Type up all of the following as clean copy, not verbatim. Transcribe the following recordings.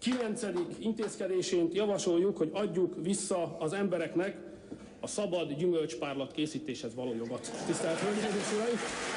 9. intézkedésként javasoljuk, hogy adjuk vissza az embereknek a szabad gyümölcspárlat készítéshez való jogot. Tisztelt Hölgyeim és Uraim!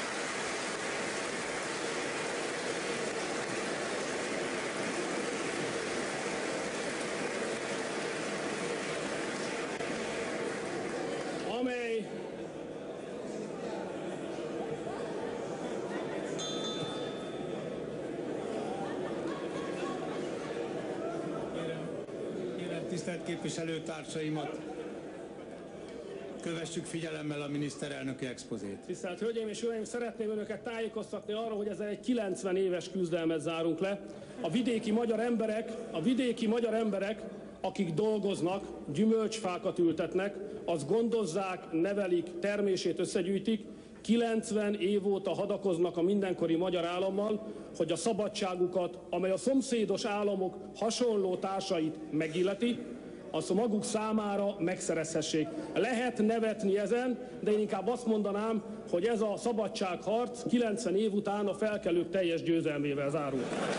Tisztelt képviselőtársaimat, kövessük figyelemmel a miniszterelnöki expozét. Tisztelt Hölgyeim és Uraim, szeretném Önöket tájékoztatni arról, hogy ezzel egy 90 éves küzdelmet zárunk le. A vidéki magyar emberek, akik dolgoznak, gyümölcsfákat ültetnek, azt gondozzák, nevelik, termését összegyűjtik, 90 év óta hadakoznak a mindenkori magyar állammal, hogy a szabadságukat, amely a szomszédos államok hasonló társait megilleti, azt maguk számára megszerezhessék. Lehet nevetni ezen, de én inkább azt mondanám, hogy ez a szabadságharc 90 év után a felkelők teljes győzelmével zárul.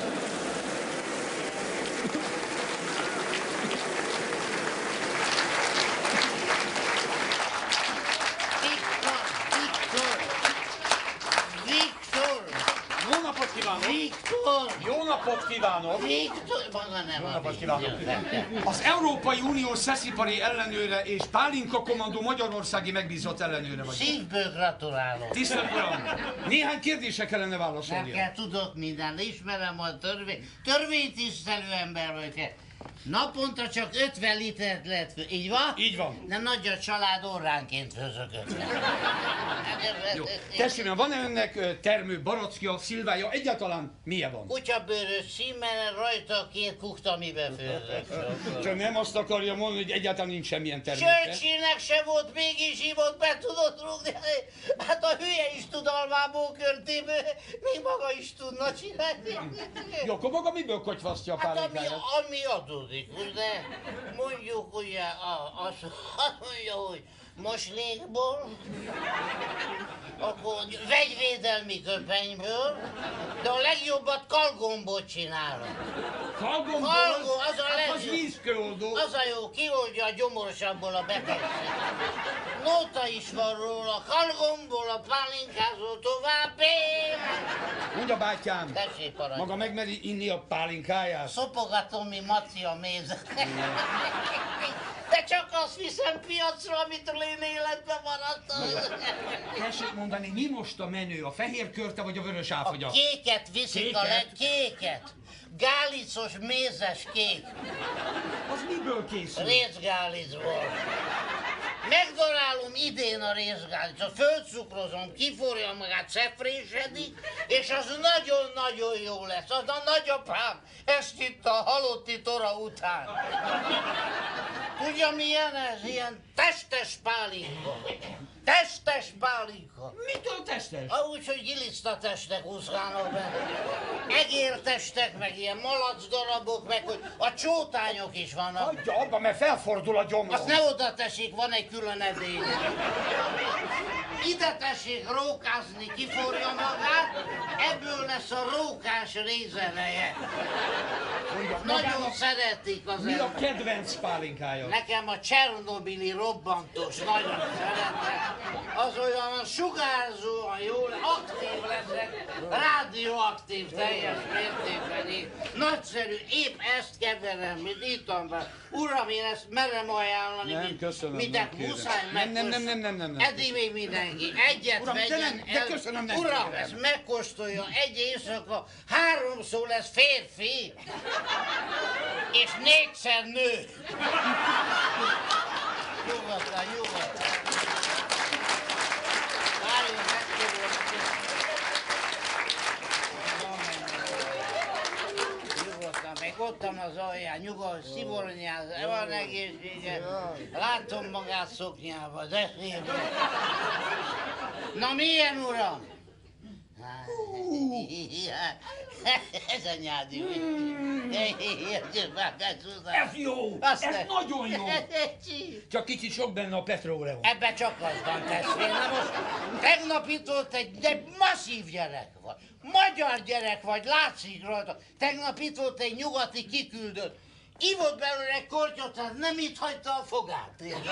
Jó napot kívánok! Jó napot kívánok! Az Európai Unió szeszipari ellenőre és Pálinka kommandó magyarországi megbízott ellenőre vagyok. Szívből gratulálok! Tisztelt Uram! Néhány kérdésre kellene válaszolni. Nem kell, tudok mindent, ismerem a törvénytisztelő ember vagyok. Naponta csak 50 litert lehet fő. Így van? Így van. De nagy a család, óránként főzök 50. Jó. Testvérem, van-e önnek termő, barackja, szilvája? Egyáltalán milyen van? Kutyabőrös szímmel, rajta 2 kukta, amiben főzök. Csak nem azt akarja mondani, hogy egyáltalán nincs semmilyen terméke. Churchillnek se volt, mégis hívott, be tudott rúgni. Hát a hülye is tud almából körtéből, még maga is tudna csinálni. Jó, akkor maga miből kotyvasztja a pálinkáját? Hát ami adódik, de mondjuk ugye azt mondja, hogy moslékból, akkor vegyvédelmi köpenyből, de a legjobbat kalgombot csinálom. Kalgombból? Az a legjobb. Az vízkőoldó. Az a jó, kioldja a gyomorsából a betegséget. Nóta is van róla, kalgomból a pálinkázó tovább él. Mondja, bátyám, Tessék, parancs. maga megmeri inni a pálinkáját? Szopogatom, mi Maci a mézet. De csak azt viszem piacra, amitől én életben maradtam. Tessék mondani, mi most a menő? A fehér körte vagy a vörös áfogya? A kéket viszik, Kéket? a legkéket. Gálicos mézes kék. Az miből készül? Rézgálicból. Megdarálom idén a rézgálicot, fölcukrozom, kiforja magát, szefrésedik, és az nagyon-nagyon jó lesz. Az a nagyapám ezt itt a halotti tora után. Tudja milyen ez? Ilyen testes pálinka. Testes pálinka. Mitől testes? Úgy, hogy gilisztatestek úszkálnak benne. Egértestek, meg ilyen malac darabok, meg hogy a csótányok is vannak. Hagyja abba, mert felfordul a gyomrom. Azt ne oda tessék, van egy külön edény. Ide tessék rókázni, kiforja magát, ebből lesz a rókás rézeleje. Nagyon szeretik az Mi a ember. kedvenc pálinkája? Nekem a Csernobili robbantós nagyon szeretek. Az olyan sugárzóan jól, aktív leszek, rádióaktív teljes mértékben. Nagyszerű, épp ezt keverem, mint ittam be. Uram, én ezt merem ajánlani, Nem, köszönöm, mitek nem kérem. muszáj Nem. Eddig még mindenki. Egyet Uram, vegyen de köszönöm, nem Uram, kérem. ezt megkóstolja egy éjszaka, 3-szor lesz férfi, és 4-szer nő. Nyugodtan. Várjon, nyugodtan, meg ottan az alján, nyugodt, szivornyáz, van egészsége. Látom magát szoknyába, de szép. Na milyen, uram? Ez a nyádi. Ez jó! Ez nagyon jó! Csak kicsit sok benne a petróleum. Ebben csak az van, testvére. Na most tegnap itt volt egy masszív gyerek vagy. Magyar gyerek vagy, látszik rajta. Tegnap itt volt egy nyugati kiküldött. Ivott belőle egy kortyot, tehát nem itt hagyta a fogát.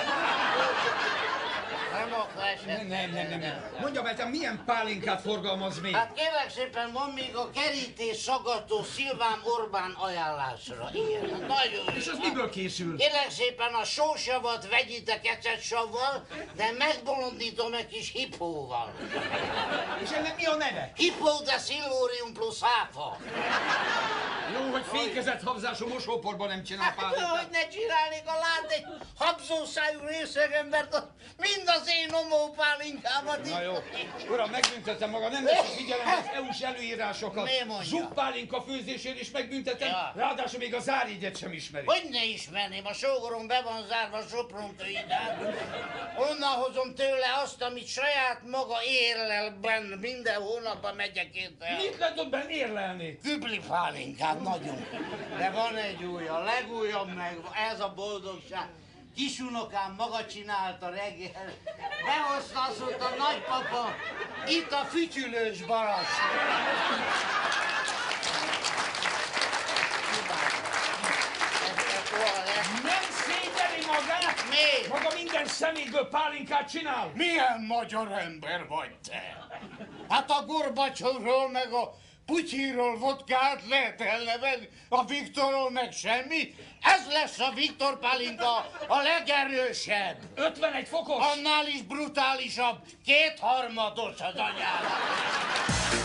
Nem akar esetleg. Nem. Mondja meg, te milyen pálinkát forgalmaz még? Hát kérlek szépen, van még a kerítés szagató Szilván Orbán ajánlásra. Igen, nagyon jó. És az miből készül? Kérlek szépen, a sósavat vegyitek ecetsavval, de megbolondítom egy kis hippóval. És ennek mi a neve? Hippó de szilvórium plusz áfa. Jó, hogy fékezett habzású mosóporban nem csinál Hát, pálinkát. hogy ne csinálnék, a lát egy habzószájú részegembert, mind az én omópálinkámat. Na jó. Uram, megbüntetem magam, nem veszik figyelembe az EU-s előírásokat. Mi mondja? Zsupppálinka főzésén is megbüntetem, Ja. ráadásul még a zárjegyet sem ismeri. Hogy ne ismerném, a sógorom be van zárva Sopron-től ide. Onnan hozom tőle azt, amit saját maga érlel benne, minden hónapban megyek én el. Mit lehet ott benne érlelni? Kübli pálinkát nagyon. De van egy új, a legújabb meg, ez a boldogság. Kisunokám maga csinálta reggel. Behozta azt mondta, nagypapa, itt a fütyülős barasz. Nem szégyeli magát? Mi? Maga minden szemétből pálinkát csinál? Milyen magyar ember vagy te? Hát a Gorbacsovról meg a Putyiról vodkát lehet elnevezni, a Viktorról meg semmit. Ez lesz a Viktor pálinka, a legerősebb. 51 fokos? Annál is brutálisabb, 2/3 az anyára.